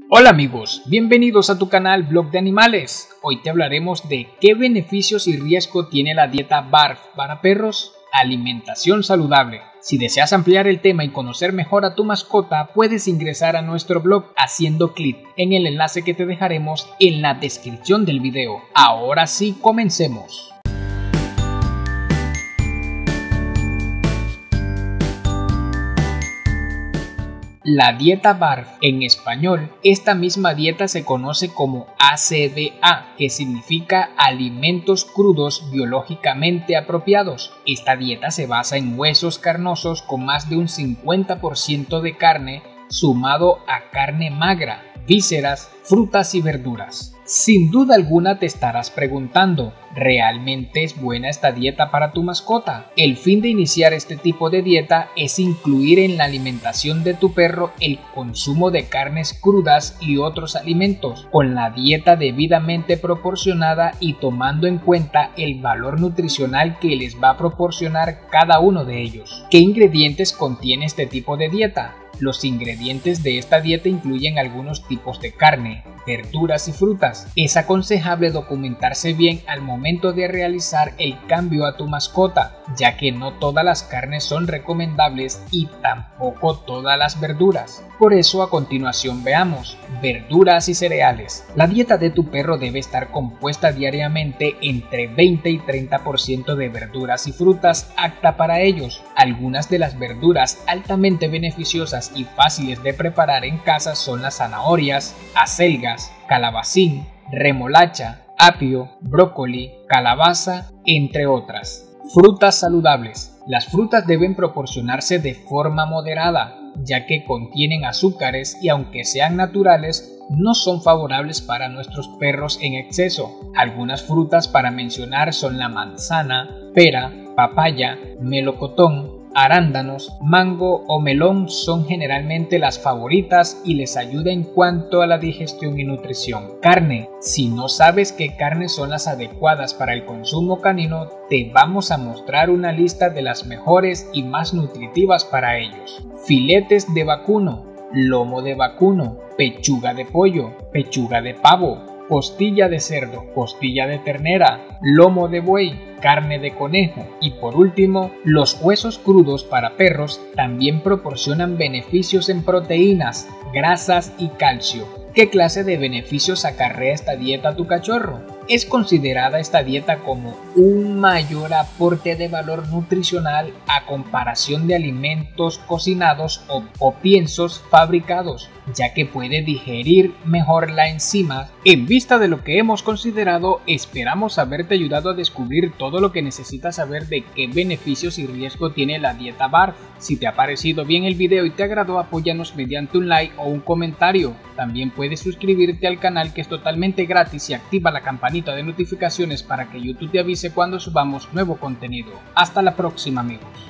Hola amigos, bienvenidos a tu canal Blog de Animales. Hoy te hablaremos de qué beneficios y riesgo tiene la dieta BARF para perros, alimentación saludable. Si deseas ampliar el tema y conocer mejor a tu mascota, puedes ingresar a nuestro blog haciendo clic en el enlace que te dejaremos en la descripción del video. Ahora sí, comencemos. La dieta BARF, en español, esta misma dieta se conoce como ACDA, que significa alimentos crudos biológicamente apropiados. Esta dieta se basa en huesos carnosos con más de un 50% de carne, sumado a carne magra, vísceras, frutas y verduras. Sin duda alguna te estarás preguntando, ¿realmente es buena esta dieta para tu mascota? El fin de iniciar este tipo de dieta es incluir en la alimentación de tu perro el consumo de carnes crudas y otros alimentos, con la dieta debidamente proporcionada y tomando en cuenta el valor nutricional que les va a proporcionar cada uno de ellos. ¿Qué ingredientes contiene este tipo de dieta? Los ingredientes de esta dieta incluyen algunos tipos de carne, verduras y frutas. Es aconsejable documentarse bien al momento de realizar el cambio a tu mascota, ya que no todas las carnes son recomendables y tampoco todas las verduras. Por eso a continuación veamos verduras y cereales. La dieta de tu perro debe estar compuesta diariamente entre 20 y 30% de verduras y frutas apta para ellos. Algunas de las verduras altamente beneficiosas y fáciles de preparar en casa son las zanahorias, acelgas, calabacín, remolacha, apio, brócoli, calabaza, entre otras. Frutas saludables. Las frutas deben proporcionarse de forma moderada, ya que contienen azúcares y aunque sean naturales, no son favorables para nuestros perros en exceso. Algunas frutas para mencionar son la manzana, pera, papaya, melocotón, arándanos, mango o melón son generalmente las favoritas y les ayuda en cuanto a la digestión y nutrición. Carne. Si no sabes qué carnes son las adecuadas para el consumo canino, te vamos a mostrar una lista de las mejores y más nutritivas para ellos. Filetes de vacuno, lomo de vacuno, pechuga de pollo, pechuga de pavo, costilla de cerdo, costilla de ternera, lomo de buey, carne de conejo y por último, los huesos crudos para perros también proporcionan beneficios en proteínas, grasas y calcio. ¿Qué clase de beneficios acarrea esta dieta a tu cachorro? Es considerada esta dieta como un mayor aporte de valor nutricional a comparación de alimentos cocinados o piensos fabricados, ya que puede digerir mejor la enzima. En vista de lo que hemos considerado, esperamos haberte ayudado a descubrir todo lo que necesitas saber de qué beneficios y riesgo tiene la dieta BARF. Si te ha parecido bien el video y te agradó, apóyanos mediante un like o un comentario. También puedes suscribirte al canal, que es totalmente gratis, y activa la campanita de notificaciones para que YouTube te avise cuando subamos nuevo contenido. Hasta la próxima, amigos.